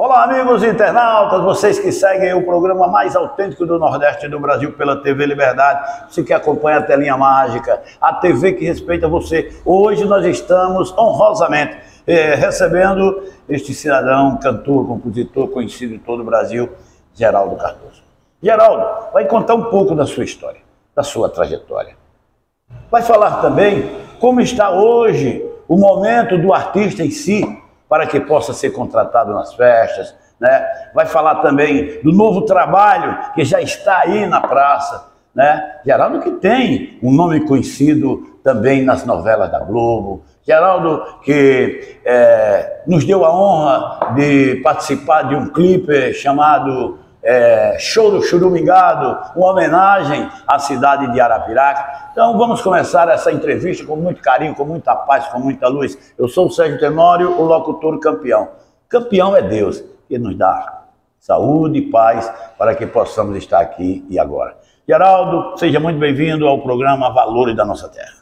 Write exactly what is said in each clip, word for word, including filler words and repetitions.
Olá, amigos internautas, vocês que seguem o programa mais autêntico do Nordeste do Brasil pela T V Liberdade, você que acompanha a Telinha Mágica, a T V que respeita você. Hoje nós estamos honrosamente eh, recebendo este cidadão, cantor, compositor, conhecido em todo o Brasil, Geraldo Cardoso. Geraldo vai contar um pouco da sua história, da sua trajetória. Vai falar também como está hoje o momento do artista em si, para que possa ser contratado nas festas, né? Vai falar também do novo trabalho que já está aí na praça, né? Geraldo que tem um nome conhecido também nas novelas da Globo, Geraldo que é, nos deu a honra de participar de um clipe chamado é, Show do Churumingado, uma homenagem à cidade de Arapiraca. Então vamos começar essa entrevista com muito carinho, com muita paz, com muita luz. Eu sou o Sérgio Tenório, o locutor campeão. Campeão é Deus, que nos dá saúde e paz para que possamos estar aqui e agora. Geraldo, seja muito bem-vindo ao programa Valores da Nossa Terra.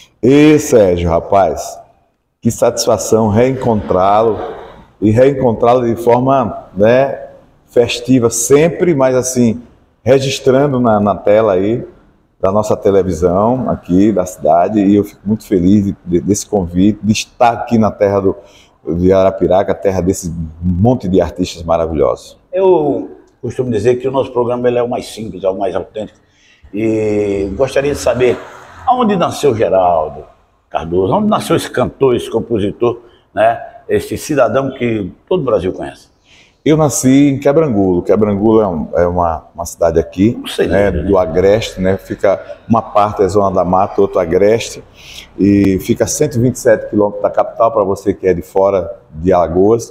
E Sérgio, rapaz, que satisfação reencontrá-lo e reencontrá-lo de forma, né, festiva sempre, mas assim, registrando na, na tela aí da nossa televisão aqui da cidade, e eu fico muito feliz de, de, desse convite, de estar aqui na terra do, de Arapiraca, terra desse monte de artistas maravilhosos. Eu costumo dizer que o nosso programa ele é o mais simples, é o mais autêntico, e gostaria de saber aonde nasceu Geraldo Cardoso, onde nasceu esse cantor, esse compositor, né, esse cidadão que todo o Brasil conhece. Eu nasci em Quebrangulo. Quebrangulo é, um, é uma, uma cidade aqui, né, do Agreste, né? Fica uma parte é Zona da Mata, outra Agreste, e fica a cento e vinte e sete quilômetros da capital, para você que é de fora de Alagoas.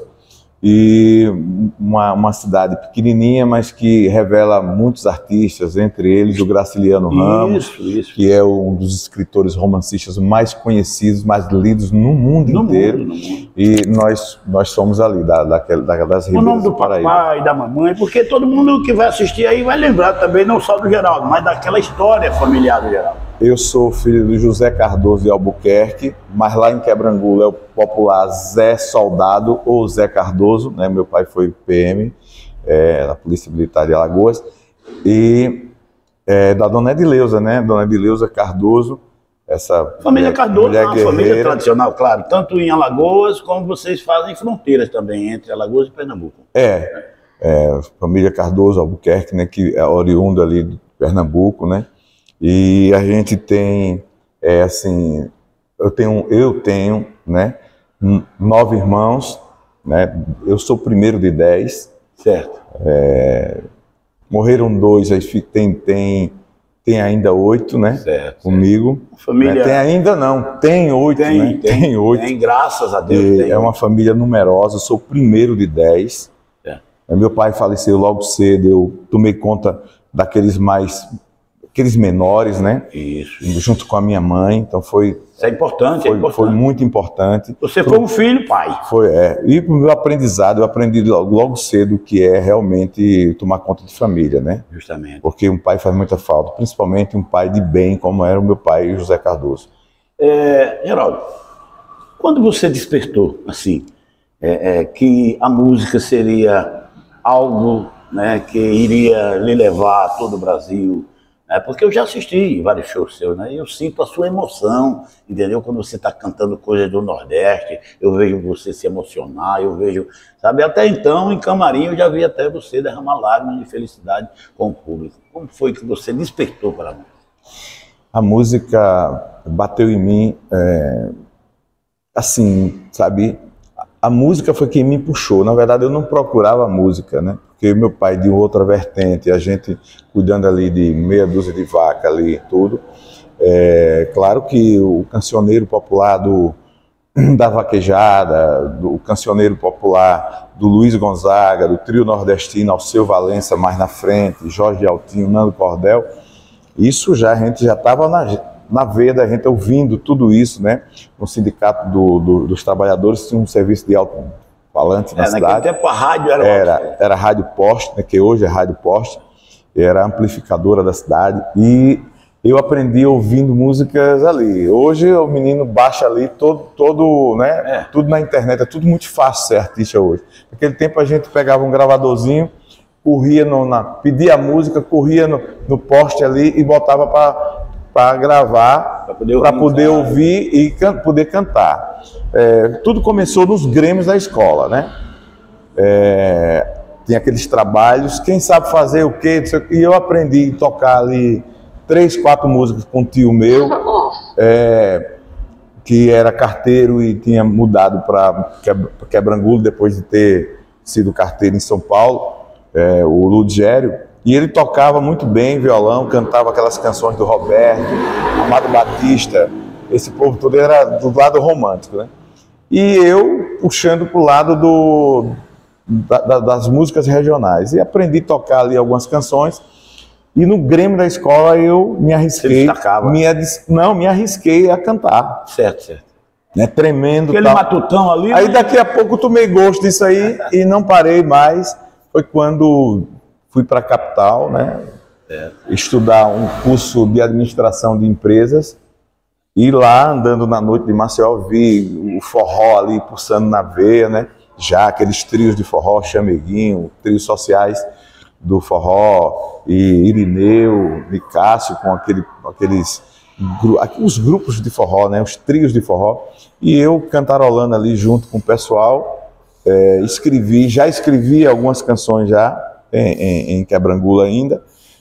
E uma, uma cidade pequenininha, mas que revela muitos artistas, entre eles o Graciliano Ramos, isso, isso. que é um dos escritores romancistas mais conhecidos, mais lidos no mundo no inteiro. Mundo, no mundo. E nós, nós somos ali, da, da, da, das Ribeiras do Paraíba. O nome do papai, da mamãe, porque todo mundo que vai assistir aí vai lembrar também, não só do Geraldo, mas daquela história familiar do Geraldo. Eu sou filho do José Cardoso de Albuquerque, mas lá em Quebrangulo é o popular Zé Soldado ou Zé Cardoso, né? Meu pai foi P M é, da Polícia Militar de Alagoas, e é, da Dona Edileuza, né? Dona Edileuza Cardoso, essa família Cardoso, mulher uma família tradicional, claro, tanto em Alagoas como vocês fazem fronteiras também entre Alagoas e Pernambuco. É, é família Cardoso Albuquerque, né? Que é oriunda ali de Pernambuco, né? E a gente tem, é, assim, eu tenho, eu tenho, né, nove irmãos, né, eu sou o primeiro de dez, certo? É, morreram dois, aí tem, tem, tem ainda oito, né, certo, comigo. Certo. Família... Né, tem ainda não, tem oito, tem, né, tem, tem oito. Tem, graças a Deus. Tem. É uma família numerosa, eu sou o primeiro de dez. Certo. Meu pai faleceu logo cedo, eu tomei conta daqueles mais... aqueles menores, né? Isso. Junto com a minha mãe, então foi... Isso é importante, foi, é importante. Foi muito importante. Você foi um filho, pai. Foi, é. E pro meu aprendizado, eu aprendi logo, logo cedo o que é realmente tomar conta de família, né? Justamente. Porque um pai faz muita falta, principalmente um pai de bem, como era o meu pai, José Cardoso. É, Geraldo, quando você despertou, assim, é, é, que a música seria algo, né, que iria lhe levar a todo o Brasil... É, porque eu já assisti vários shows seus, né? E eu sinto a sua emoção, entendeu? Quando você está cantando coisas do Nordeste, eu vejo você se emocionar, eu vejo, sabe? Até então, em camarim, eu já vi até você derramar lágrimas de felicidade com o público. Como foi que você despertou para a música? A música bateu em mim, é, assim, sabe? A música foi quem me puxou. Na verdade, eu não procurava a música, né? Porque meu pai de outra vertente, a gente cuidando ali de meia dúzia de vaca ali e tudo. É, claro que o cancioneiro popular do, da vaquejada, do cancioneiro popular do Luiz Gonzaga, do trio nordestino Alceu Valença mais na frente, Jorge Altinho, Nando Cordel, isso já a gente já estava na, na veia da gente ouvindo tudo isso, né? No sindicato do, do, dos trabalhadores tinha um serviço de alto falante na é, cidade. Naquele tempo a rádio era... Era, era rádio poste, né, que hoje é rádio poste, era amplificadora da cidade, e eu aprendi ouvindo músicas ali. Hoje o menino baixa ali todo, todo né, é. tudo na internet, é tudo muito fácil ser artista hoje. Naquele tempo a gente pegava um gravadorzinho, corria no, na, pedia a música, corria no, no poste ali e botava para gravar, para poder, ouvir, poder ouvir e can, poder cantar. É, tudo começou nos grêmios da escola, né? É, tinha aqueles trabalhos, quem sabe fazer o quê? E eu aprendi a tocar ali três, quatro músicas com um tio meu, é, que era carteiro e tinha mudado para Quebrangulo depois de ter sido carteiro em São Paulo, é, o Ludgério, e ele tocava muito bem violão, cantava aquelas canções do Roberto, Amado Batista, esse povo todo era do lado romântico, né? E eu puxando para o lado do, da, das músicas regionais, e aprendi a tocar ali algumas canções. E no Grêmio da escola eu me arrisquei, me, não, me arrisquei a cantar. Certo, certo. Né, tremendo. Aquele tal. Matutão ali. Aí né? daqui a pouco tomei gosto disso aí e não parei mais. Foi quando fui para a capital, né, é. estudar um curso de administração de empresas. E lá, andando na noite de Maceió, vi o forró ali pulsando na veia, né? Já aqueles trios de forró, Chameguinho, trios sociais do forró, e Irineu, e Cássio, com aquele, aqueles os grupos de forró, né, os trios de forró, e eu cantarolando ali junto com o pessoal, é, escrevi, já escrevi algumas canções já, em, em, em Quebrangulo ainda,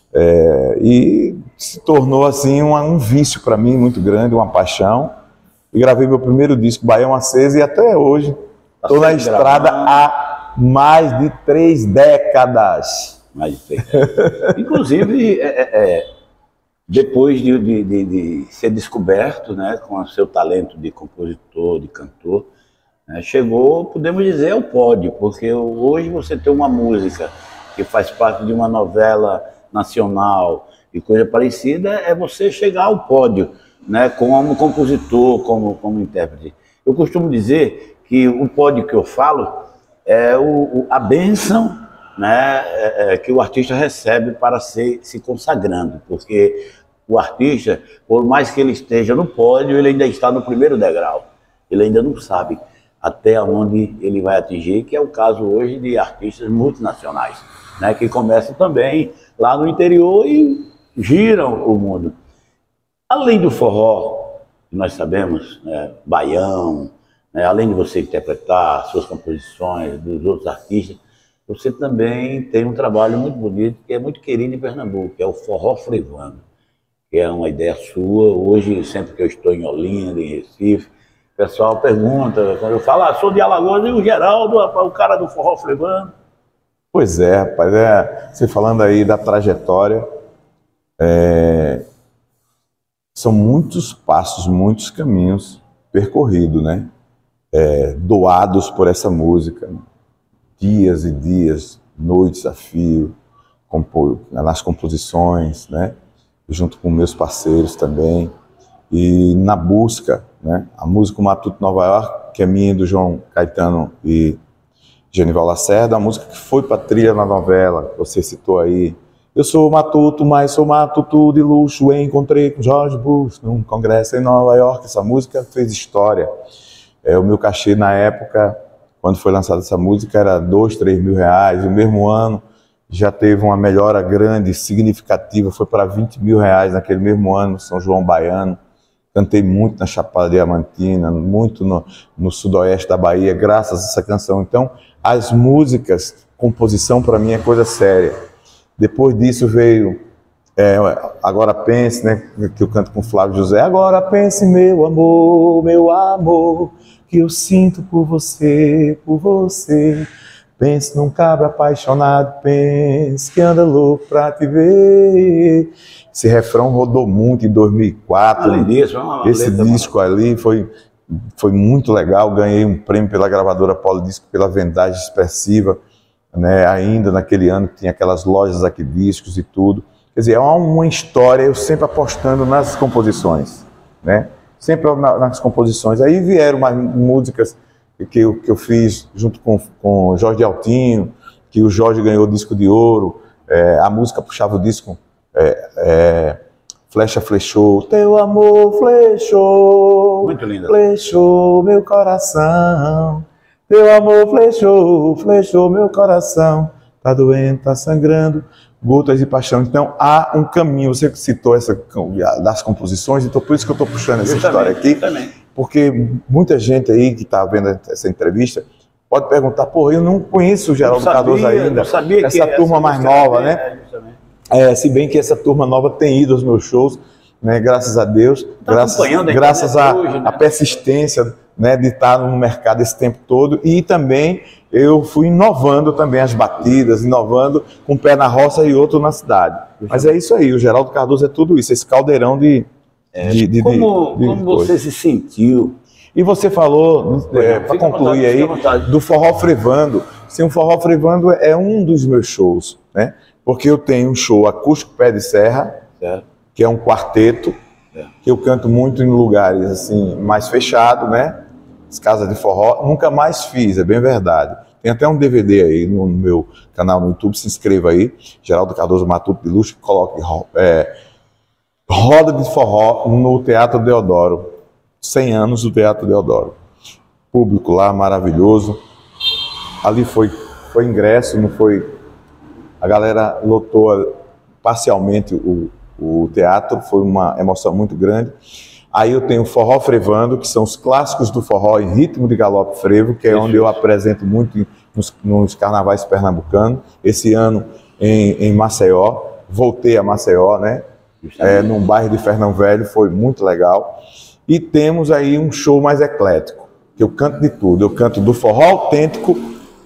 é, e se tornou assim um, um vício para mim muito grande, uma paixão, e gravei meu primeiro disco, Baião Aceso, e até hoje estou na estrada há mais de três décadas. Mais de três décadas. Inclusive, é, é, depois de, de, de, de ser descoberto, né, com o seu talento de compositor, de cantor, né, chegou, podemos dizer, ao pódio, porque hoje você tem uma música que faz parte de uma novela nacional e coisa parecida, é você chegar ao pódio, né, como compositor, como, como intérprete. Eu costumo dizer que o pódio que eu falo é o, o, a bênção, né, é, é, que o artista recebe para ser, se consagrando, porque o artista, por mais que ele esteja no pódio, ele ainda está no primeiro degrau, ele ainda não sabe até onde ele vai atingir, que é o caso hoje de artistas multinacionais, né, que começam também lá no interior e giram o mundo. Além do forró, que nós sabemos, né, baião, né, além de você interpretar suas composições dos outros artistas, você também tem um trabalho muito bonito, que é muito querido em Pernambuco, que é o forró freivando, que é uma ideia sua. Hoje, sempre que eu estou em Olinda, em Recife, o pessoal pergunta, quando eu falo, ah, sou de Alagoas, e o Geraldo, o cara do forró freivando. Pois é, rapaz, é, você falando aí da trajetória, é, são muitos passos, muitos caminhos percorridos, né? É, doados por essa música, dias e dias, noites a fio, compor, nas composições, né? Junto com meus parceiros também, e na busca, né? A música Matuto Nova York, que é minha e do João Caetano e Genival Lacerda, a música que foi para trilha na novela, que você citou aí. Eu sou Matuto, mas sou Matuto de luxo, encontrei com Jorge Bush num congresso em Nova York. Essa música fez história. É, o meu cachê na época, quando foi lançada essa música, era dois, três mil reais. No mesmo ano já teve uma melhora grande, significativa, foi para vinte mil reais naquele mesmo ano, São João Baiano. Cantei muito na Chapada Diamantina, muito no, no sudoeste da Bahia, graças a essa canção. Então, as músicas, composição para mim é coisa séria. Depois disso veio é, Agora Pense, né, que eu canto com Flávio José. Agora pense, meu amor, meu amor, que eu sinto por você, por você. Pense num cabra apaixonado, pense que anda louco pra te ver. Esse refrão rodou muito em dois mil e quatro. Além disso, uma esse disco mano. ali foi, foi muito legal. Ganhei um prêmio pela gravadora Polidisco pela vendagem expressiva, né? Ainda naquele ano que tinha aquelas lojas aqui, discos e tudo. Quer dizer, é uma história, eu sempre apostando nas composições, né? Sempre nas composições. Aí vieram umas músicas que eu, que eu fiz junto com, com Jorge Altinho, que o Jorge ganhou o disco de ouro, é, a música puxava o disco, é, é, Flecha flechou, teu amor flechou, muito linda, flechou meu coração, teu amor flechou, flechou meu coração, tá doendo, tá sangrando, gotas de paixão. Então há um caminho, você que citou essa das composições, então por isso que eu estou puxando essa história aqui, também. Porque muita gente aí que está vendo essa entrevista pode perguntar, pô, eu não conheço o Geraldo sabia, Cardoso ainda, não sabia essa que turma essa mais nova, né? É, se bem que essa turma nova tem ido aos meus shows, né, graças a Deus, tá graças, graças à né? persistência, né, de estar no mercado esse tempo todo, e também eu fui inovando também as batidas, inovando com um pé na roça e outro na cidade. Mas é isso aí, o Geraldo Cardoso é tudo isso, esse caldeirão de... É, de, de como de, de como você se sentiu? E você falou, é, para concluir aí, do Forró Frevando. Sim, o Forró Frevando é um dos meus shows, né? Porque eu tenho um show acústico pé de serra, certo, que é um quarteto, certo, que eu canto muito em lugares assim mais fechados, né? As casas de forró. Nunca mais fiz, é bem verdade. Tem até um D V D aí no meu canal no YouTube, se inscreva aí, Geraldo Cardoso Matuto de Luxo, coloque é, Roda de Forró no Teatro Deodoro. cem anos do Teatro Deodoro. Público lá maravilhoso. Ali foi, foi ingresso, não foi... A galera lotou parcialmente o, o teatro, foi uma emoção muito grande. Aí eu tenho Forró Frevando, que são os clássicos do forró em ritmo de galope frevo, que é onde eu apresento muito nos, nos carnavais pernambucanos. Esse ano em, em Maceió, voltei a Maceió, né? É, num bairro de Fernão Velho, foi muito legal. E temos aí um show mais eclético, que eu canto de tudo. Eu canto do forró autêntico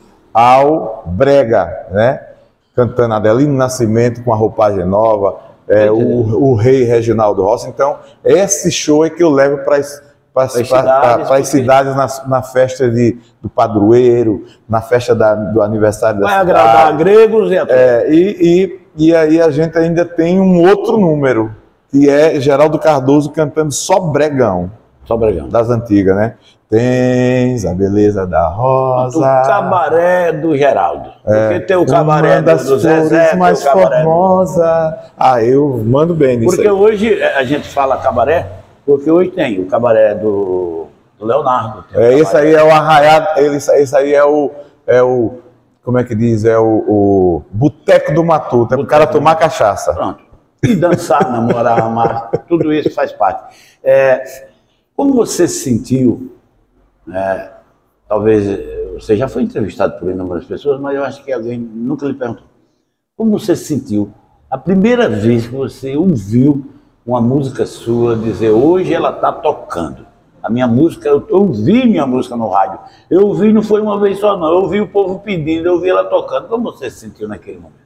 ao brega, né? Cantando Adelino Nascimento com a roupagem nova, é, o, o rei Reginaldo Rossi. Então, esse show é que eu levo para as cidades, as cidades na, na festa de, do padroeiro, na festa da, do aniversário da Vai cidade. Vai agradar gregos e até. É, e, e, e aí a gente ainda tem um outro número, que é Geraldo Cardoso cantando só bregão. Só bregão. Das antigas, né? Tens a beleza da rosa. O cabaré do Geraldo. É, porque tem o cabaré das do Zezé, mais tem o cabaré formosa. Do... Ah, eu mando bem nisso. Porque aí. Hoje a gente fala cabaré, porque hoje tem o cabaré do, do Leonardo. É, esse aí é o arraiado, esse, esse aí é o, é o, como é que diz? É o, o boteco do Matuto, é pro cara tomar cachaça. Pronto. E dançar, namorar, amar, tudo isso faz parte. É, como você se sentiu? É, talvez você já foi entrevistado por inúmeras pessoas, mas eu acho que alguém nunca lhe perguntou. Como você se sentiu a primeira vez que você ouviu uma música sua dizer, hoje ela está tocando? A minha música, eu ouvi minha música no rádio. Eu ouvi, não foi uma vez só não, eu ouvi o povo pedindo, eu ouvi ela tocando. Como você se sentiu naquele momento?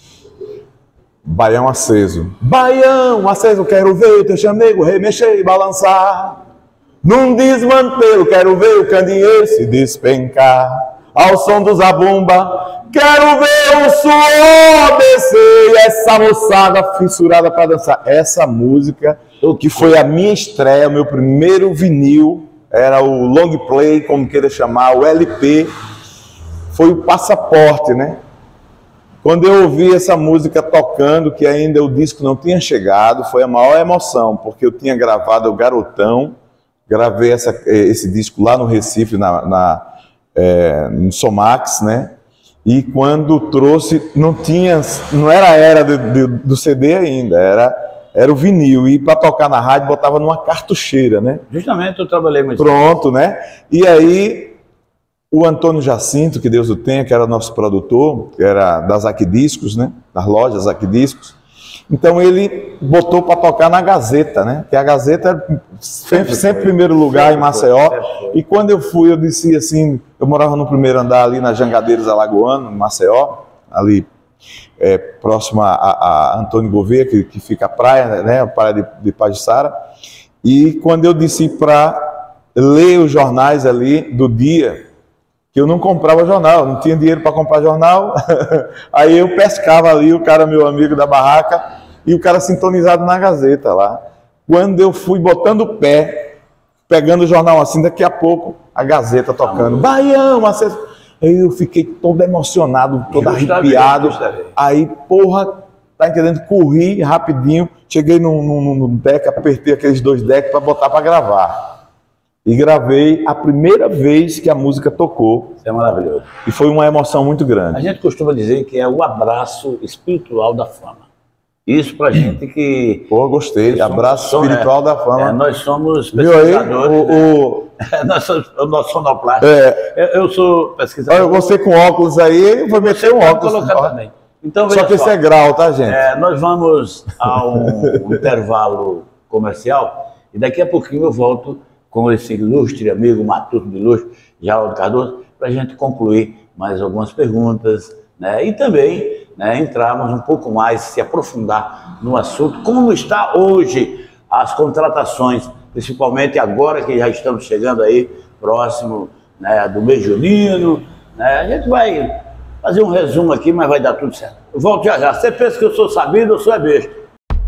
Baião aceso. Baião aceso, quero ver o teu chamego remexer e balançar. Num desmantelo, quero ver o candeeiro se despencar. Ao som do zabumba, quero ver o suor descer. E essa moçada fissurada para dançar. Essa música, que foi a minha estreia, o meu primeiro vinil, era o long play, como queira chamar, o L P. Foi o passaporte, né? Quando eu ouvi essa música tocando, que ainda o disco não tinha chegado, foi a maior emoção, porque eu tinha gravado o Garotão. Gravei essa, esse disco lá no Recife, na, na, é, no Somax, né? E quando trouxe, não tinha, não era a era de, de, do C D ainda, era, era o vinil. E para tocar na rádio, botava numa cartucheira, né? Justamente, eu trabalhei muito. Pronto, né? E aí, o Antônio Jacinto, que Deus o tenha, que era nosso produtor, que era das Aquidiscos, né? Das lojas Aquidiscos. Então ele botou para tocar na Gazeta, né? Que a Gazeta sempre, sempre em primeiro lugar em Maceió. E quando eu fui, eu disse assim, eu morava no primeiro andar ali na Jangadeiros Alagoano, em Maceió, ali é, próximo a, a Antônio Gouveia, que, que fica a praia, né? A praia de, de Pajuçara. E quando eu disse para ler os jornais ali do dia, que eu não comprava jornal, não tinha dinheiro para comprar jornal, aí eu pescava ali, o cara, meu amigo da barraca, e o cara sintonizado na Gazeta lá. Quando eu fui botando o pé, pegando o jornal assim, daqui a pouco, a Gazeta tocando, Baião, aí eu fiquei todo emocionado, todo arrepiado, aí, porra, tá entendendo? Corri rapidinho, cheguei num, num, num deck, apertei aqueles dois decks para botar para gravar. E gravei a primeira vez que a música tocou. Isso é maravilhoso. E foi uma emoção muito grande. A gente costuma dizer que é o abraço espiritual da fama. Isso pra gente que... Pô, gostei. Abraço somos, espiritual é, da fama. É, nós somos pesquisadores. Viu aí? O, o... É, nós somos o nosso sonoplasta. É. Eu, eu sou pesquisador. Eu gostei com óculos aí, vou meter um óculos. Colocar também. Então, só que esse é grau, tá, gente? É, nós vamos a um intervalo comercial e daqui a pouquinho eu volto com esse ilustre amigo Matuto de Luxo, Geraldo Cardoso, para a gente concluir mais algumas perguntas, né? E também, né, entrarmos um pouco mais, se aprofundar no assunto, como está hoje as contratações, principalmente agora que já estamos chegando aí próximo, né, do mês junino, né? A gente vai fazer um resumo aqui, mas vai dar tudo certo. Eu volto já já. Você pensa que eu sou sabido ou sou é besta?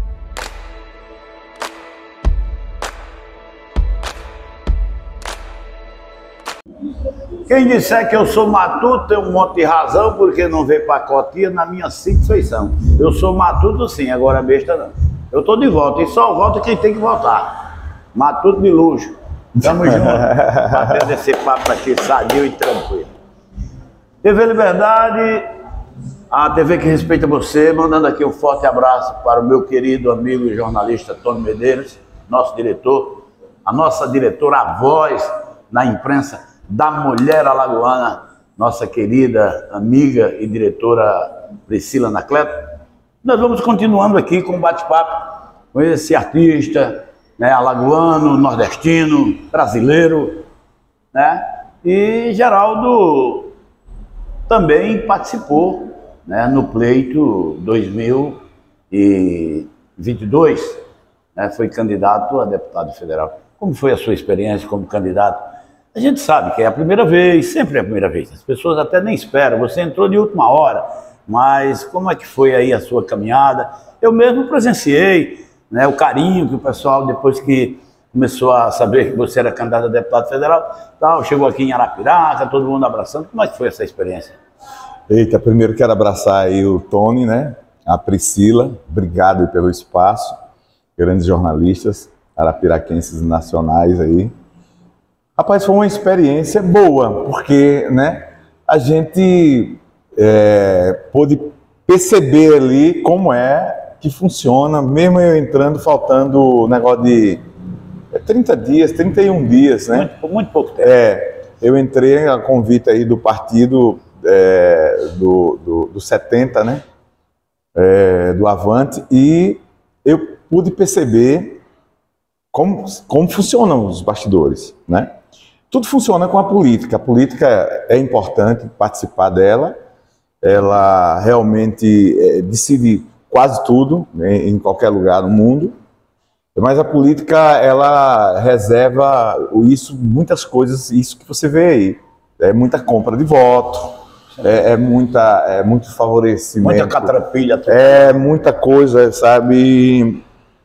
Quem disser que eu sou matuto tem um monte de razão, porque não vê pacotinha na minha simples feição. Eu sou matuto sim, agora besta não. Eu tô de volta, e só volta quem tem que voltar. Matuto de Luxo. Tamo junto. Batendo esse papo aqui sadio e tranquilo. T V Liberdade, a T V que respeita você, mandando aqui um forte abraço para o meu querido amigo e jornalista Tony Medeiros, nosso diretor, a nossa diretora, a voz na imprensa da mulher alagoana, nossa querida amiga e diretora Priscila Anacleto. Nós vamos continuando aqui com um bate-papo com esse artista, né, alagoano, nordestino, brasileiro, né? E Geraldo também participou, né, no pleito dois mil e vinte e dois, né, foi candidato a deputado federal. Como foi a sua experiência como candidato? A gente sabe que é a primeira vez, sempre é a primeira vez, as pessoas até nem esperam, você entrou de última hora, mas como é que foi aí a sua caminhada? Eu mesmo presenciei, né, o carinho que o pessoal, depois que começou a saber que você era candidato a deputado federal, tal, chegou aqui em Arapiraca, todo mundo abraçando. Como é que foi essa experiência? Eita, primeiro quero abraçar aí o Tony, né, a Priscila, obrigado pelo espaço, grandes jornalistas, arapiraquenses nacionais aí. Rapaz, foi uma experiência boa, porque, né, a gente é, pôde perceber ali como é que funciona, mesmo eu entrando, faltando o negócio de trinta dias, trinta e um dias, né? Muito, muito pouco tempo. É, eu entrei a convite aí do partido é, do, do, do setenta, né? É, do Avante, e eu pude perceber como, como funcionam os bastidores, né? Tudo funciona com a política. A política é importante participar dela. Ela realmente é, decide quase tudo, né, em qualquer lugar no mundo. Mas a política, ela reserva isso, muitas coisas, isso que você vê aí. É muita compra de voto, é, é, muita, é muito favorecimento. Muita catrapilha. Tudo. É muita coisa, sabe?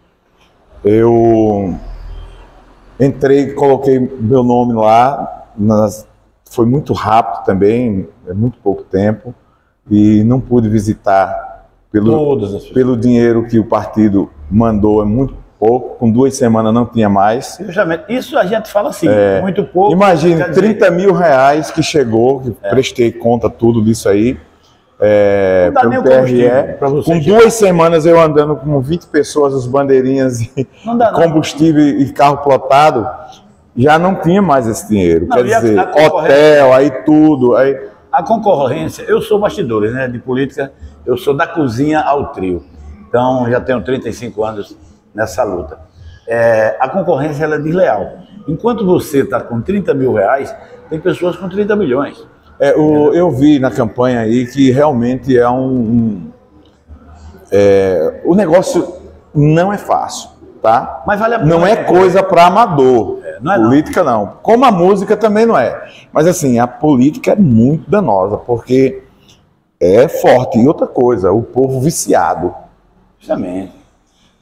Eu entrei, coloquei meu nome lá, nas, foi muito rápido também, é muito pouco tempo, e não pude visitar pelo, pelo dinheiro que o partido mandou, é muito pouco, com duas semanas não tinha mais. Isso a gente fala assim, é, muito pouco. Imagine, trinta mil reais que chegou, que é. prestei conta tudo disso aí, é, pelo P R E, com duas semanas eu andando com vinte pessoas, os bandeirinhas, e combustível e carro plotado, já não tinha mais esse dinheiro. Não, Quer dizer, a, a hotel, aí tudo. Aí... A concorrência, eu sou bastidores, né, de política, eu sou da cozinha ao trio, então já tenho trinta e cinco anos nessa luta. É, a concorrência ela é desleal. Enquanto você está com trinta mil reais, tem pessoas com trinta milhões. É, o, eu vi na campanha aí que realmente é um... um é, o negócio não é fácil, tá? Mas vale a pena. Não é coisa para amador. É, não é política não. não. Como a música também não é. Mas assim, a política é muito danosa, porque é forte. E outra coisa, o povo viciado. Justamente.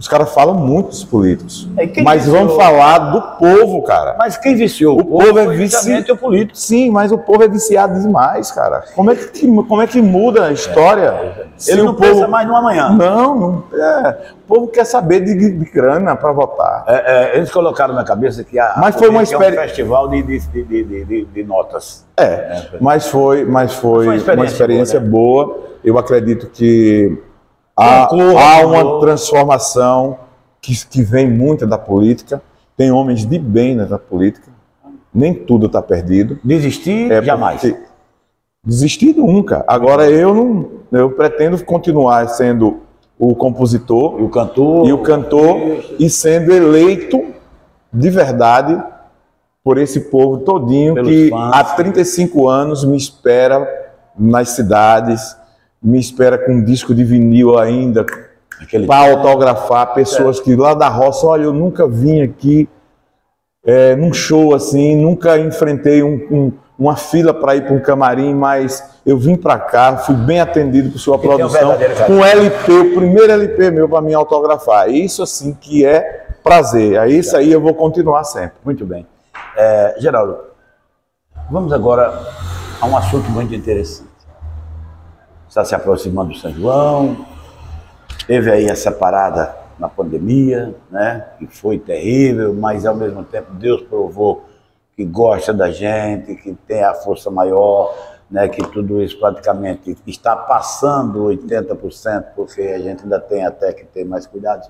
Os caras falam muito dos políticos. É, mas viciou? vamos falar do povo, cara. Mas quem viciou? O, o povo, povo é viciado. político. Sim, mas o povo é viciado demais, cara. Como é que, como é que muda a história? É. Ele não o povo... pensa mais no amanhã. Não, não é. O povo quer saber de, de grana para votar. É, é, eles colocaram na cabeça que a, mas a foi uma experiência... é um festival de, de, de, de, de, de notas. É, é, mas foi, mas foi, foi uma experiência, uma experiência boa, né? boa. Eu acredito que há, há uma transformação que, que vem muito da política. Tem homens de bem na política. Nem tudo está perdido. Desistir, é jamais. Desistir nunca. Agora eu não, eu pretendo continuar sendo o compositor e o cantor, e, o cantor, e sendo eleito de verdade por esse povo todinho Pelos que fãs. Há trinta e cinco anos me espera nas cidades, me espera com um disco de vinil ainda para autografar pessoas é. que lá da roça, olha, eu nunca vim aqui é, num show assim, nunca enfrentei um, um, uma fila para ir para um camarim, mas eu vim para cá, fui bem atendido por sua produção, com um L P, o primeiro L P meu para me autografar. Isso assim que é prazer, é isso aí eu vou continuar sempre. Muito bem. É, Geraldo, vamos agora a um assunto muito interessante. Está se aproximando do São João, teve aí essa parada na pandemia, né, que foi terrível, mas ao mesmo tempo Deus provou que gosta da gente, que tem a força maior, né, que tudo isso praticamente está passando oitenta por cento, porque a gente ainda tem até que ter mais cuidados.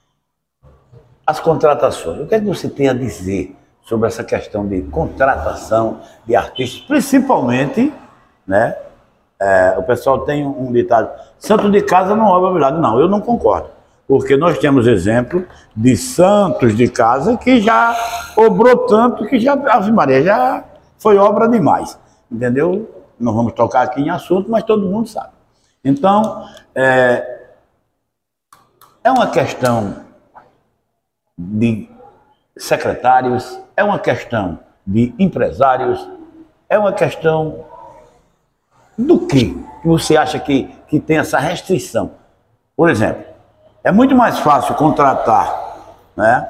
As contratações, o que é que você tem a dizer sobre essa questão de contratação de artistas, principalmente, né? É, o pessoal tem um ditado, santo de casa não obra milagre. Não, eu não concordo, porque nós temos exemplo de santos de casa que já obrou tanto que já, Ave Maria, já foi obra demais, entendeu? Não vamos tocar aqui em assunto, mas todo mundo sabe. Então, é, é uma questão de secretários, é uma questão de empresários, é uma questão do que você acha que, que tem essa restrição? Por exemplo, é muito mais fácil contratar, né,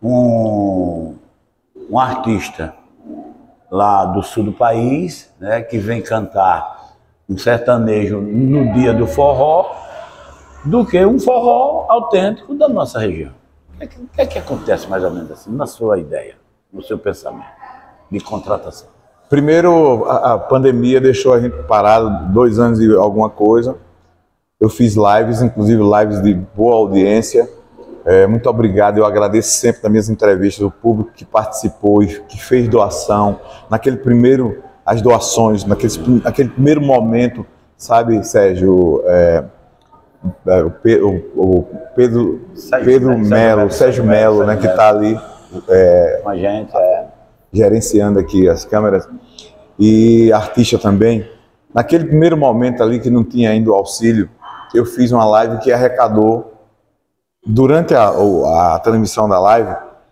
um, um artista lá do sul do país, né, que vem cantar um sertanejo no dia do forró, do que um forró autêntico da nossa região. O que é que, o que, é que acontece mais ou menos assim, na sua ideia, no seu pensamento de contratação? Primeiro, a, a pandemia deixou a gente parado dois anos e alguma coisa. Eu fiz lives, inclusive lives de boa audiência. É, muito obrigado, eu agradeço sempre nas minhas entrevistas o público que participou e que fez doação. Naquele primeiro, as doações, naquele, naquele primeiro momento, sabe, Sérgio, é, é, o, o, o Pedro, Sérgio, Pedro né? Melo, Sérgio Melo, né, que está ali é, com a gente, é. gerenciando aqui as câmeras, e artista também. Naquele primeiro momento ali que não tinha ainda o auxílio, eu fiz uma live que arrecadou, durante a, a transmissão da live,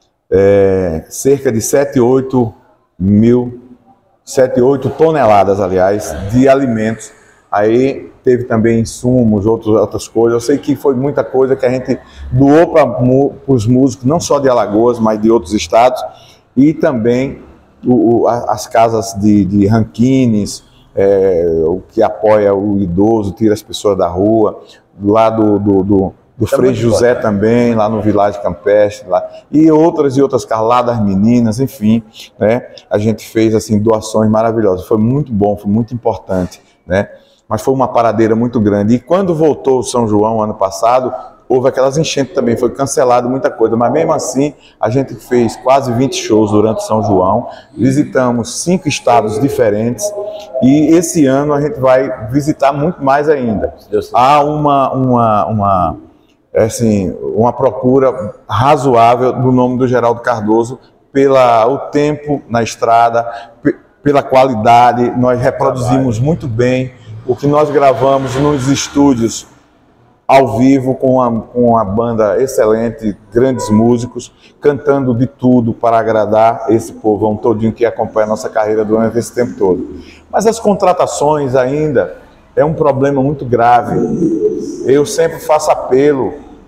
é, cerca de sete, oito mil, sete, oito toneladas, aliás, de alimentos. Aí teve também insumos, outros, outras coisas. Eu sei que foi muita coisa que a gente doou para os músicos, não só de Alagoas, mas de outros estados, e também o, o, as casas de, de ranquines, é, o que apoia o idoso, tira as pessoas da rua, lá do, do, do, do Frei José importante. Também, lá no Vilagem Campestre, lá, e outras e outras casas lá das meninas, enfim, né? A gente fez assim doações maravilhosas, foi muito bom, foi muito importante, né? Mas foi uma paradeira muito grande. E quando voltou o São João ano passado, houve aquelas enchentes também, foi cancelado muita coisa, mas mesmo assim a gente fez quase vinte shows durante o São João, visitamos cinco estados diferentes e esse ano a gente vai visitar muito mais ainda. Há uma, uma, uma, assim, uma procura razoável do nome do Geraldo Cardoso pela o tempo na estrada, pela qualidade, nós reproduzimos muito bem o que nós gravamos nos estúdios ao vivo, com uma, com uma banda excelente, grandes músicos, cantando de tudo para agradar esse povão todinho que acompanha a nossa carreira durante esse tempo todo. Mas as contratações ainda é um problema muito grave. Eu sempre faço apelo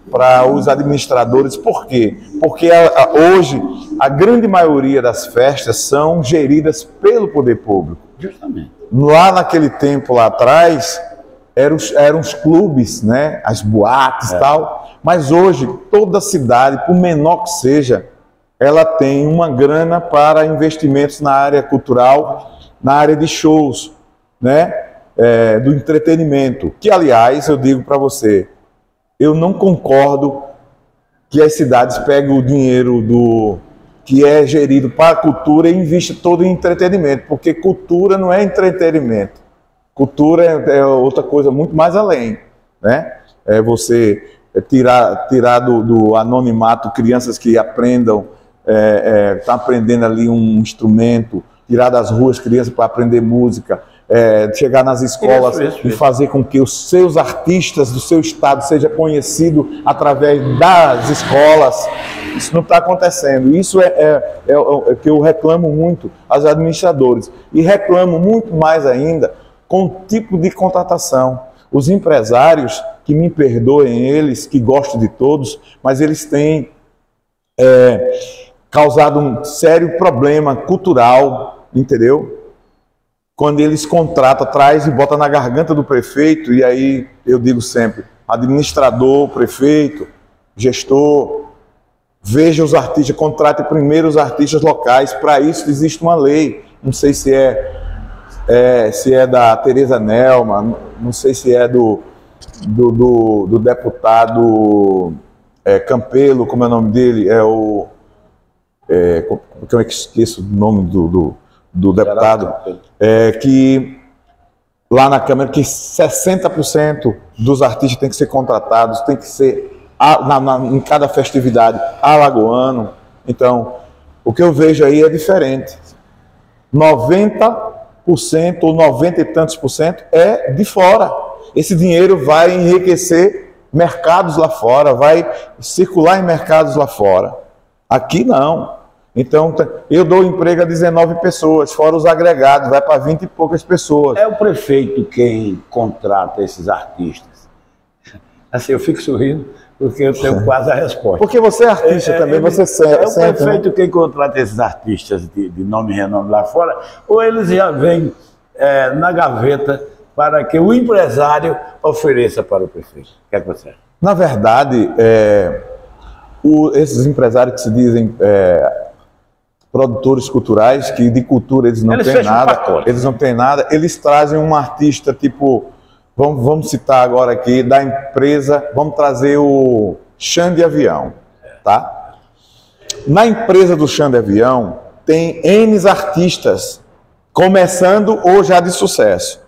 para os administradores. Por quê? Porque a, a, hoje a grande maioria das festas são geridas pelo poder público. Justamente. Lá naquele tempo lá atrás, eram os, eram os clubes, né? As boates e é. tal, mas hoje toda cidade, por menor que seja, ela tem uma grana para investimentos na área cultural, na área de shows, né? É, do entretenimento, que aliás eu digo para você, eu não concordo que as cidades peguem o dinheiro do que é gerido para a cultura e investam todo em entretenimento, porque cultura não é entretenimento, cultura é, é outra coisa muito mais além, né? É você tirar, tirar do, do anonimato crianças que aprendam, é, é, tá aprendendo ali um instrumento, tirar das ruas crianças para aprender música. É, chegar nas escolas isso, isso, e fazer com que os seus artistas do seu estado seja conhecido através das escolas. Isso não está acontecendo. Isso é, é, é, é que eu reclamo muito aos administradores e reclamo muito mais ainda com o tipo de contratação. Os empresários, que me perdoem eles, que gostam de todos, mas eles têm é, causado um sério problema cultural, entendeu? Quando eles contratam, traz e bota na garganta do prefeito, e aí eu digo sempre, administrador, prefeito, gestor, veja os artistas, contrate primeiro os artistas locais, para isso existe uma lei, não sei se é, é, se é da Tereza Nelma, não sei se é do, do, do, do deputado é, Campelo, como é o nome dele, é o, é, como é que esqueço o nome do... do do deputado, é, que lá na Câmara que sessenta por cento dos artistas tem que ser contratados, tem que ser a, na, na, em cada festividade alagoano. Então, o que eu vejo aí é diferente. noventa por cento ou noventa e tantos por cento é de fora. Esse dinheiro vai enriquecer mercados lá fora, vai circular em mercados lá fora. Aqui não. Então, eu dou emprego a dezenove pessoas, fora os agregados, vai para vinte e poucas pessoas. É o prefeito quem contrata esses artistas? Assim, eu fico sorrindo, porque eu tenho quase a resposta. Porque você é artista é, também, ele, você sente. É o prefeito, né, quem contrata esses artistas de, de nome e renome lá fora, ou eles já vêm é, na gaveta para que o empresário ofereça para o prefeito? O que é que você acha? Na verdade, é, o, esses empresários que se dizem... É, produtores culturais, que de cultura eles não eles têm nada, eles não têm nada, eles trazem um artista tipo, vamos, vamos citar agora aqui, da empresa, vamos trazer o Xande Avião, tá? Na empresa do Xande Avião, tem N artistas, começando ou já de sucesso.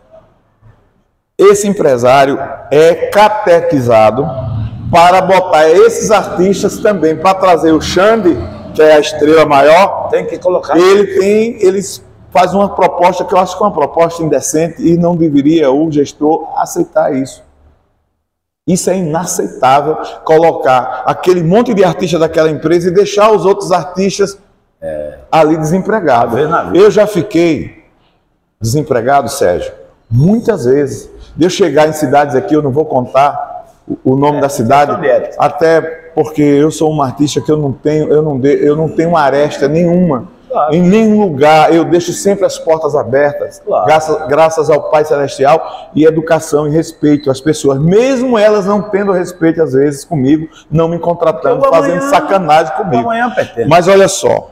Esse empresário é catequizado para botar esses artistas também, para trazer o Xande, que é a estrela maior, tem que colocar. Ele tem, eles fazem uma proposta que eu acho que é uma proposta indecente e não deveria o gestor aceitar isso. Isso é inaceitável, colocar aquele monte de artistas daquela empresa e deixar os outros artistas é, ali desempregados. Eu já fiquei desempregado, Sérgio, muitas vezes. De eu chegar em cidades aqui, eu não vou contar o, o nome é, da cidade, até porque eu sou um artista que eu não tenho, eu não, de, eu não tenho uma aresta nenhuma. Claro. Em nenhum lugar, eu deixo sempre as portas abertas, claro. graças, graças ao Pai Celestial e educação e respeito às pessoas, mesmo elas não tendo respeito às vezes comigo, não me contratando, então, fazendo amanhã, sacanagem comigo. Amanhã, mas olha só,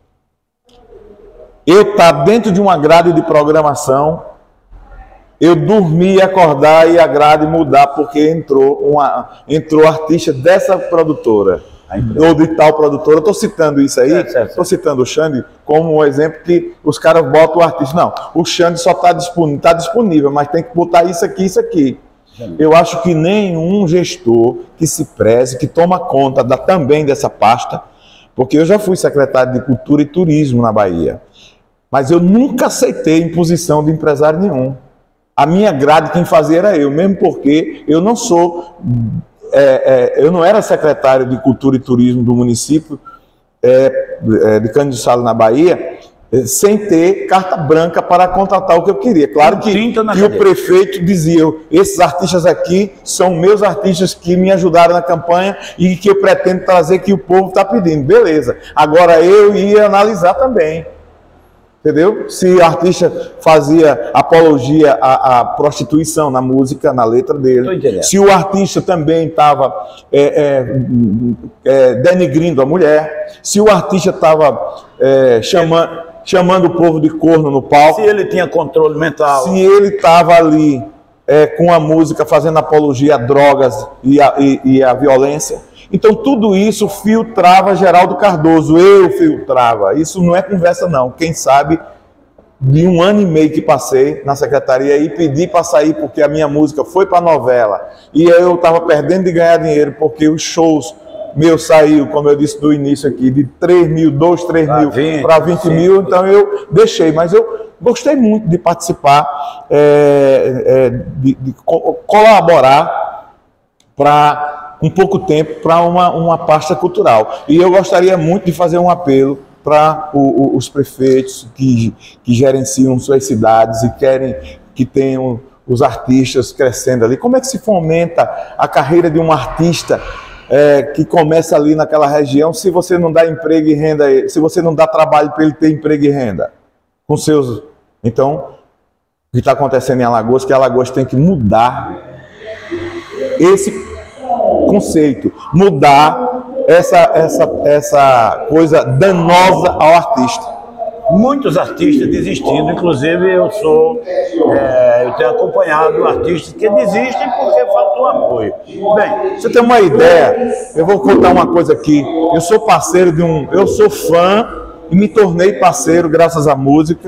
eu estar tá dentro de uma grade de programação, eu dormir, acordar e a grade mudar porque entrou uma entrou artista dessa produtora ou de tal produtora. Estou citando isso aí, estou citando o Xande como um exemplo que os caras botam o artista. Não, o Xande só está disponível, tá disponível, mas tem que botar isso aqui, isso aqui. Eu acho que nenhum gestor que se preze, que toma conta da, também dessa pasta, porque eu já fui secretário de Cultura e Turismo na Bahia, mas eu nunca aceitei imposição de empresário nenhum. A minha grade quem fazia era eu, mesmo porque eu não sou, é, é, eu não era secretário de Cultura e Turismo do município é, é, de Cândido Sales na Bahia, sem ter carta branca para contratar o que eu queria. Claro que, que o prefeito dizia, esses artistas aqui são meus artistas que me ajudaram na campanha e que eu pretendo trazer que o povo está pedindo. Beleza. Agora eu ia analisar também. Entendeu? Se o artista fazia apologia à, à prostituição na música, na letra dele. Se o artista também estava é, é, é, denigrindo a mulher. Se o artista estava é, chamando, chamando o povo de corno no palco. Se ele tinha controle mental. Se ele estava ali é, com a música fazendo apologia a drogas e a, e, e a violência. Então, tudo isso filtrava Geraldo Cardoso, eu filtrava. Isso não é conversa, não. Quem sabe, de um ano e meio que passei na secretaria e pedi para sair porque a minha música foi para a novela. E eu estava perdendo de ganhar dinheiro porque os shows meus saiu, como eu disse no início aqui, de três mil, dois, três mil para vinte mil. Então, eu deixei. Mas eu gostei muito de participar, é, é, de, de colaborar para... um pouco tempo para uma, uma pasta cultural. E eu gostaria muito de fazer um apelo para os prefeitos que, que gerenciam suas cidades e querem que tenham os artistas crescendo ali. Como é que se fomenta a carreira de um artista é, que começa ali naquela região se você não dá emprego e renda, se você não dá trabalho para ele ter emprego e renda? Com seus... Então, o que está acontecendo em Alagoas, que Alagoas tem que mudar esse conceito, mudar essa, essa, essa coisa danosa ao artista. Muitos artistas desistindo, inclusive eu sou, é, eu tenho acompanhado artistas que desistem porque falta um apoio. Bem, você tem uma ideia, eu vou contar uma coisa aqui, eu sou parceiro de um, eu sou fã e me tornei parceiro graças à música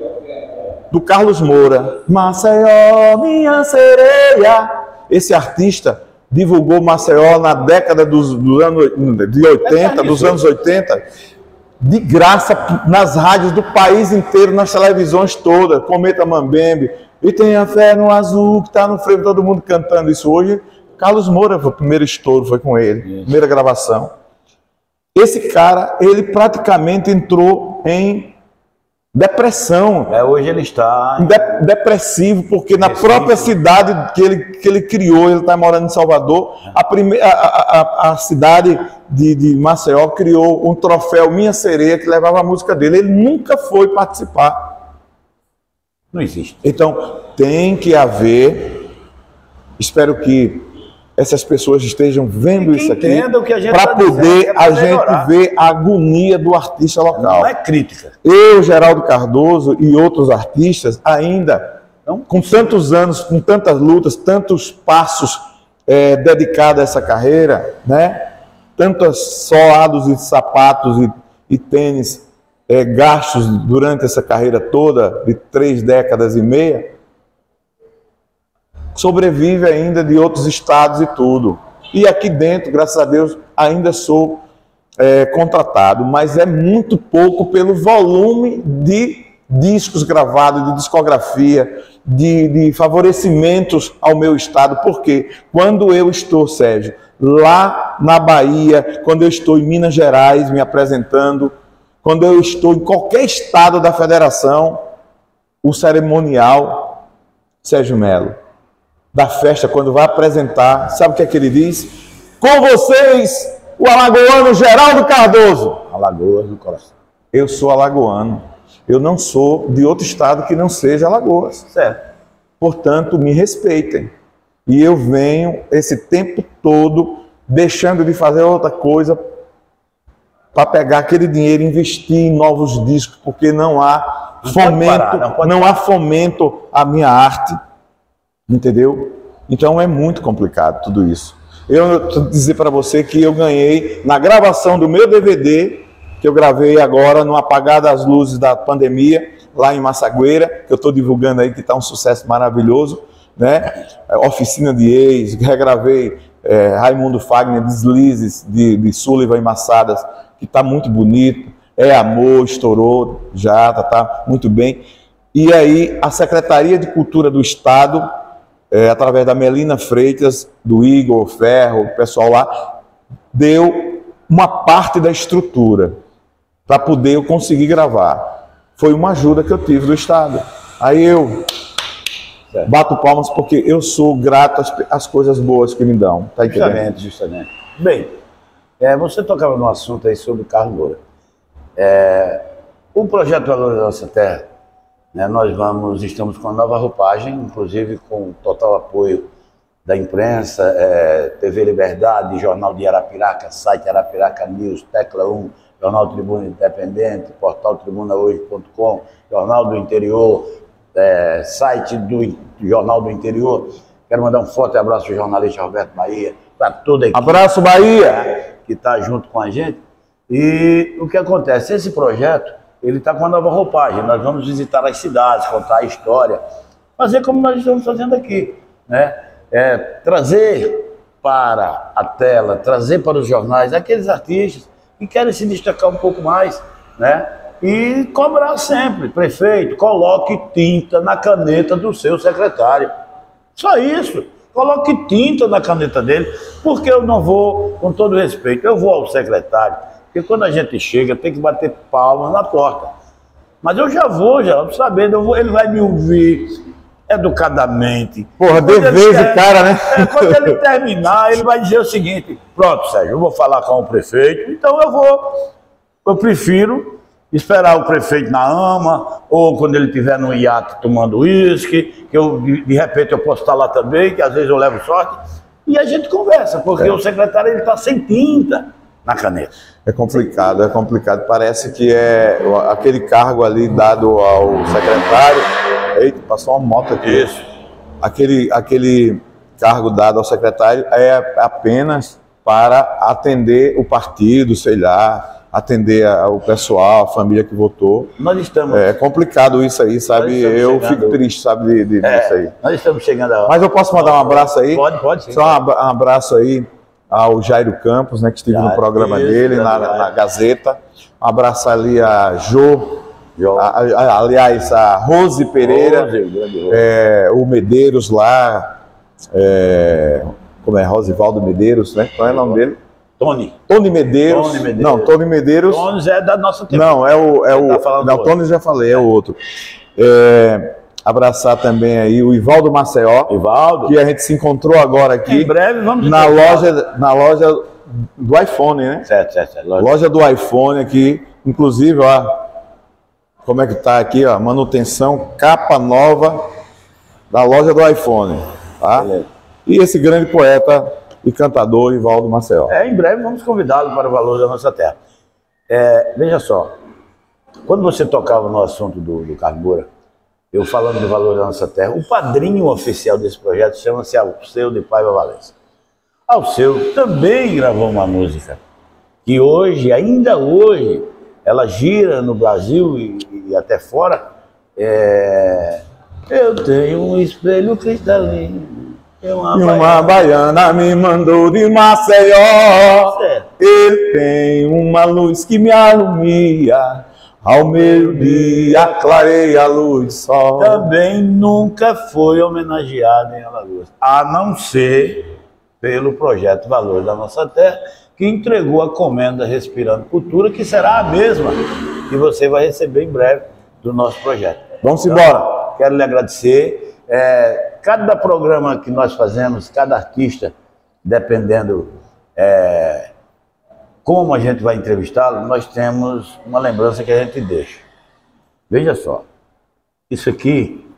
do Carlos Moura. Maceió, minha sereia. Esse artista divulgou Maceió na década dos, dos anos de oitenta, dos anos oitenta, de graça nas rádios do país inteiro, nas televisões todas, Cometa Mambembe, e tenha fé no azul, que está no freio, todo mundo cantando isso hoje. Carlos Moura foi o primeiro estouro, foi com ele, primeira gravação. Esse cara, ele praticamente entrou em depressão. É, hoje ele está... De, depressivo, porque na própria cidade que ele, que ele criou, ele está morando em Salvador, a, prime, a, a, a cidade de, de Maceió criou um troféu Minha Sereia, que levava a música dele. Ele nunca foi participar. Não existe. Então, tem que haver, espero que essas pessoas estejam vendo isso aqui, para poder a gente ver a agonia do artista local. Não é crítica. Eu, Geraldo Cardoso e outros artistas, ainda, não? com tantos anos, com tantas lutas, tantos passos é, dedicados a essa carreira, né? Tantos solados e sapatos e, e tênis é, gastos durante essa carreira toda, de três décadas e meia, sobrevive ainda de outros estados e tudo. E aqui dentro, graças a Deus, ainda sou é, contratado, mas é muito pouco pelo volume de discos gravados, de discografia, de, de favorecimentos ao meu estado. Porque quando eu estou, Sérgio, lá na Bahia, quando eu estou em Minas Gerais me apresentando, quando eu estou em qualquer estado da federação, o cerimonial, Sérgio Melo, da festa, quando vai apresentar, sabe o que é que ele diz? Com vocês, o alagoano Geraldo Cardoso. Alagoas do coração. Eu sou alagoano. Eu não sou de outro estado que não seja Alagoas. Certo. Portanto, me respeitem. E eu venho esse tempo todo deixando de fazer outra coisa para pegar aquele dinheiro e investir em novos discos, porque não há não fomento, parar, não, não há fomento à minha arte. Entendeu? Então é muito complicado tudo isso. Eu vou dizer para você que eu ganhei na gravação do meu D V D, que eu gravei agora no apagar das luzes da pandemia, lá em Massagueira, que eu estou divulgando aí, que está um sucesso maravilhoso, né? Oficina de Ex, regravei é, Raimundo Fagner, Deslizes, de, de Sullivan e Massadas, que está muito bonito. É Amor, estourou, já está tá muito bem. E aí a Secretaria de Cultura do Estado, É, através da Melina Freitas, do Igor Ferro, o pessoal lá, deu uma parte da estrutura para poder eu conseguir gravar. foi uma ajuda que eu tive do Estado. Aí eu certo. bato palmas porque eu sou grato às, às coisas boas que me dão. Tá entendendo? Justamente, justamente. Bem, é, você tocava no assunto aí sobre o Carlos Moura. É, o projeto Valores da Nossa Terra, né, nós vamos, estamos com uma nova roupagem, inclusive com total apoio da imprensa, é, T V Liberdade, Jornal de Arapiraca, site Arapiraca News, Tecla um, Jornal Tribuna Independente, portal tribuna hoje ponto com, Jornal do Interior, é, site do Jornal do Interior. Quero mandar um forte abraço ao jornalista Roberto Bahia, para toda a equipe. Abraço, Bahia! Né, que está junto com a gente. E o que acontece? Esse projeto, ele está com uma nova roupagem. Nós vamos visitar as cidades, contar a história, fazer como nós estamos fazendo aqui, né? É, trazer para a tela, trazer para os jornais aqueles artistas que querem se destacar um pouco mais, né? E cobrar sempre, prefeito, coloque tinta na caneta do seu secretário. Só isso. Coloque tinta na caneta dele, porque eu não vou, com todo respeito, eu vou ao secretário, porque quando a gente chega tem que bater palmas na porta. Mas eu já vou, já sabendo, eu vou, ele vai me ouvir educadamente. Porra, de vez o cara, né? É, quando ele terminar, ele vai dizer o seguinte: pronto, Sérgio, eu vou falar com o prefeito, então eu vou, eu prefiro esperar o prefeito na ama, ou quando ele estiver no iate tomando uísque, que eu, de, de repente eu posso estar lá também, que às vezes eu levo sorte, e a gente conversa, porque é. o secretário ele está sem tinta na caneta. É complicado, é complicado. Parece que é aquele cargo ali dado ao secretário. Eita, passou uma moto aqui. Isso. Aquele, aquele cargo dado ao secretário é apenas para atender o partido, sei lá, atender a, o pessoal, a família que votou. Nós estamos... É complicado isso aí, sabe? Eu chegando... fico triste, sabe, de, de, é, disso aí. Nós estamos chegando a... Mas eu posso mandar um abraço aí? Pode, pode sim. Só um abraço aí ao Jairo Campos, né, que estive Jairo, no programa isso, dele, na, na Gazeta. Um abraço ali a Jô, a, a, aliás, a Rose Pereira, Rose, Rose. É, o Medeiros lá, é, como é, Rosivaldo Medeiros, né? Qual é o nome dele? Tony. Tony Medeiros. Tony Medeiros. Não, Tony Medeiros. Tony é da nossa T V. Não, é o... É o tá não, Tony já falei, é o outro. É, abraçar também aí o Ivaldo Maceió, Ivaldo, que a gente se encontrou agora aqui. Em breve vamos na loja, na loja do iPhone, né? Certo, certo, certo. Loja. loja do iPhone aqui, inclusive, ó, como é que tá aqui, ó, manutenção, capa nova da loja do iPhone, tá? Beleza. E esse grande poeta e cantador Ivaldo Maceió. É, em breve vamos convidá-lo para o Valor da Nossa Terra. É, veja só, quando você tocava no assunto do, do Carlos Moura, eu falando do Valor da Nossa Terra, o padrinho oficial desse projeto chama-se Alceu de Paiva Valença. Alceu também gravou uma música que hoje, ainda hoje, ela gira no Brasil e, e até fora. É... Eu tenho um espelho cristalino e uma, e baiana. uma baiana me mandou de Maceió. Certo. Ele tem uma luz que me alumia. Ao meio-dia clareia a luz do sol. Também nunca foi homenageado em Alagoas, a não ser pelo projeto Valor da Nossa Terra, que entregou a comenda Respirando Cultura, que será a mesma que você vai receber em breve do nosso projeto. Vamos então, embora. Quero lhe agradecer. É, cada programa que nós fazemos, cada artista, dependendo... É, como a gente vai entrevistá-lo, nós temos uma lembrança que a gente deixa. Veja só, isso aqui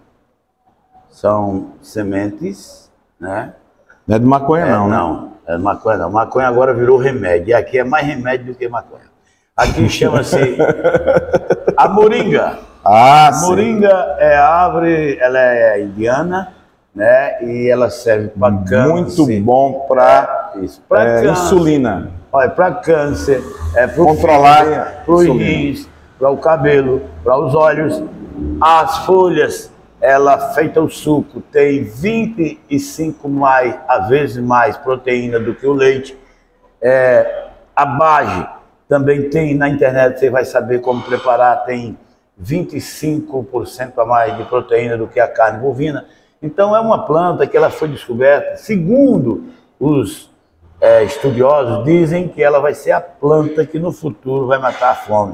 são sementes, né? Não é de maconha é, não, né? Não, é de maconha não. Maconha agora virou remédio, e aqui é mais remédio do que maconha. Aqui chama-se a moringa. Ah, a moringa é árvore, ela é indiana, né? E ela serve para câncer. Muito bom para é, insulina. Olha, para câncer, é para controlar, para os rins, para o cabelo, para os olhos. As folhas, ela feita o suco, tem vinte e cinco mais, às vezes mais proteína do que o leite. É, a bage também tem, na internet você vai saber como preparar, tem vinte e cinco por cento a mais de proteína do que a carne bovina. Então é uma planta que ela foi descoberta, segundo os É, estudiosos dizem que ela vai ser a planta que no futuro vai matar a fome.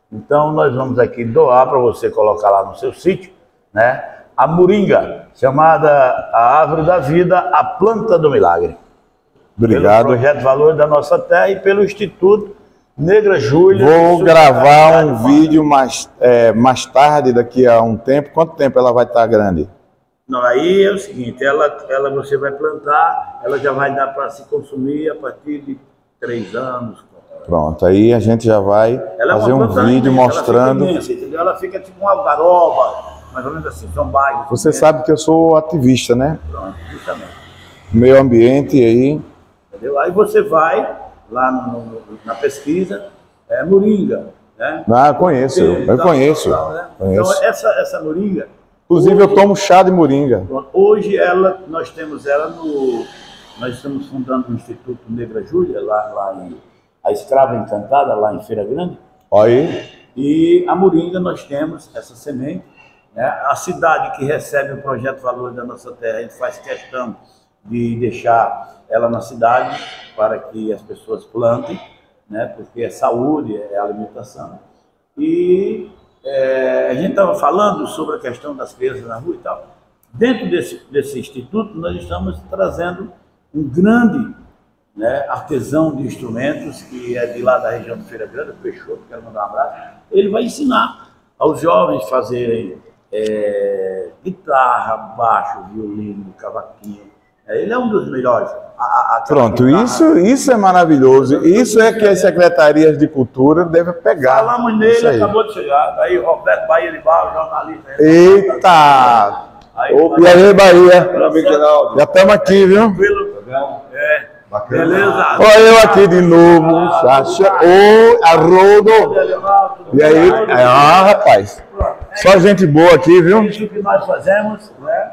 Então nós vamos aqui doar para você colocar lá no seu sítio, né, a moringa, chamada a árvore da vida, a planta do milagre. Obrigado. Pelo Projeto Valor da Nossa Terra e pelo Instituto Negra Júlia. Vou gravar um vídeo mais, é, mais tarde, daqui a um tempo. Quanto tempo ela vai estar grande? Não, aí é o seguinte, ela, ela você vai plantar, ela já vai dar para se consumir a partir de três anos. Pronto, aí a gente já vai ela fazer é um vídeo imensa, mostrando. Ela fica, imensa, ela fica tipo uma algaroba, mais ou menos assim, são bairros. Você sabe que eu sou ativista, né? Pronto, justamente. Meio ambiente aí. Entendeu? Aí você vai lá no, no, na pesquisa, é moringa, né? Ah, conheço, eu, eu conheço. Né? conheço. Então essa, essa moringa... Inclusive hoje, eu tomo chá de moringa. Hoje ela, nós temos ela no... Nós estamos fundando o Instituto Negra Júlia, lá, lá em... A Escrava Encantada, lá em Feira Grande. Olha aí. E a moringa nós temos essa semente, né? A cidade que recebe o Projeto Valor da Nossa Terra, a gente faz questão de deixar ela na cidade para que as pessoas plantem, né? Porque é saúde, é alimentação. E é, a gente estava falando sobre a questão das crianças na rua e tal. Dentro desse, desse instituto, nós estamos trazendo um grande, né, artesão de instrumentos, que é de lá da região de Feira Grande, Peixoto, quero mandar um abraço. Ele vai ensinar aos jovens fazerem é, guitarra, baixo, violino, cavaquinho. Ele é um dos melhores. A, a Pronto, isso, isso é maravilhoso. Isso é que as secretarias de cultura devem pegar. Falamos nele, acabou de chegar. Aí Roberto Bahia de Barro, jornalista. Eita! Aí, oh, e aí, Bahia? Já estamos aqui, viu? É. Bacana. Beleza. Olha eu aqui de novo, Chacha. Ô, Haroldo. E aí? Ah, rapaz. Só gente boa aqui, viu? Isso que nós fazemos, né?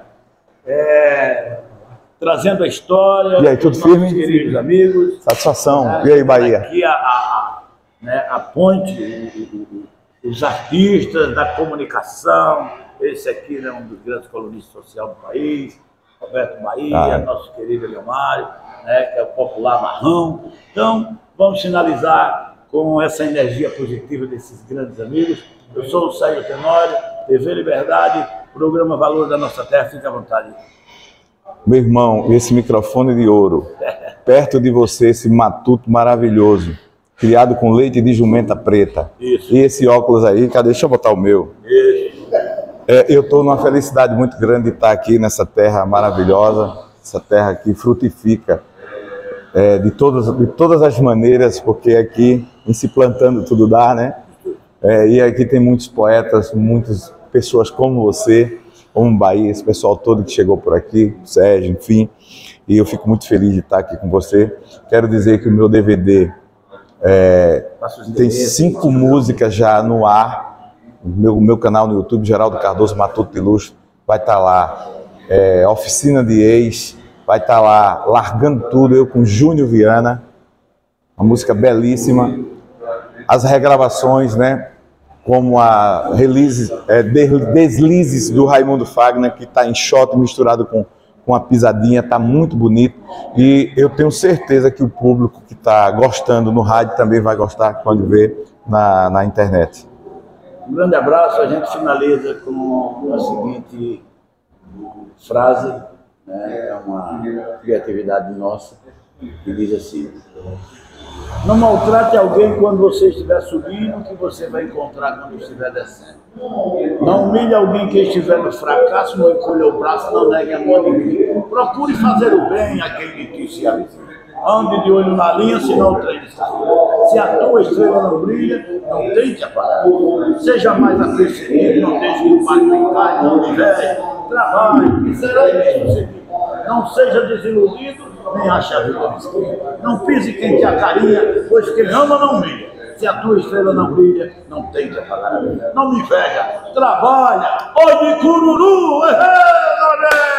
É, trazendo a história. E aí, tudo firme? Queridos amigos. Satisfação. Né? E aí, Bahia? Aqui a, a, né, a ponte, os artistas da comunicação. Esse aqui é um dos grandes colunistas sociais do país. Roberto Bahia, ah. nosso querido Leomário, né, que é o popular marrão. Então, vamos finalizar com essa energia positiva desses grandes amigos. Eu sou o Sérgio Tenório, T V Liberdade, programa Valor da Nossa Terra, fique à vontade. Meu irmão, esse microfone de ouro, perto de você, esse matuto maravilhoso, criado com leite de jumenta preta. Isso. E esse óculos aí, cadê? Deixa eu botar o meu. Isso. É, eu estou numa felicidade muito grande de estar aqui nessa terra maravilhosa, essa terra que frutifica é, de, todas, de todas as maneiras, porque aqui, em se plantando, tudo dá, né? É, e aqui tem muitos poetas, muitas pessoas como você, como Bahia, esse pessoal todo que chegou por aqui, o Sérgio, enfim, e eu fico muito feliz de estar aqui com você. Quero dizer que o meu D V D é, tem cinco músicas já no ar. O meu, meu canal no YouTube, Geraldo Cardoso Matuto de Luxo, vai estar lá. É, Oficina de Ex, vai estar lá. Largando Tudo, eu com Júnior Viana, uma música belíssima. As regravações, né? Como a release, é, Deslizes do Raimundo Fagner, que está em shot misturado com, com a pisadinha, está muito bonito. E eu tenho certeza que o público que está gostando no rádio também vai gostar quando vê na, na internet. Um grande abraço, a gente finaliza com a seguinte frase, né? É uma criatividade nossa, que diz assim: não maltrate alguém quando você estiver subindo, que você vai encontrar quando estiver descendo. Não humilhe alguém que estiver no fracasso, não encolha o braço, não negue a mão a ninguém. Procure fazer o bem a quem de ti se avicina. Ande de olho na linha, senão o trem está. Se a tua estrela não brilha, não tente apagar. Seja mais apercebido, não deixe que o pai não caia, não inveje. Trabalhe, e será bem sucedido. Não seja desiludido, nem ache a vida mesquinha. Não pise quem te acarinha, pois quem ama não humilha. Se a tua estrela não brilha, não tente apagar a vida. Não me inveja, trabalha. Oi de cururu, ehê,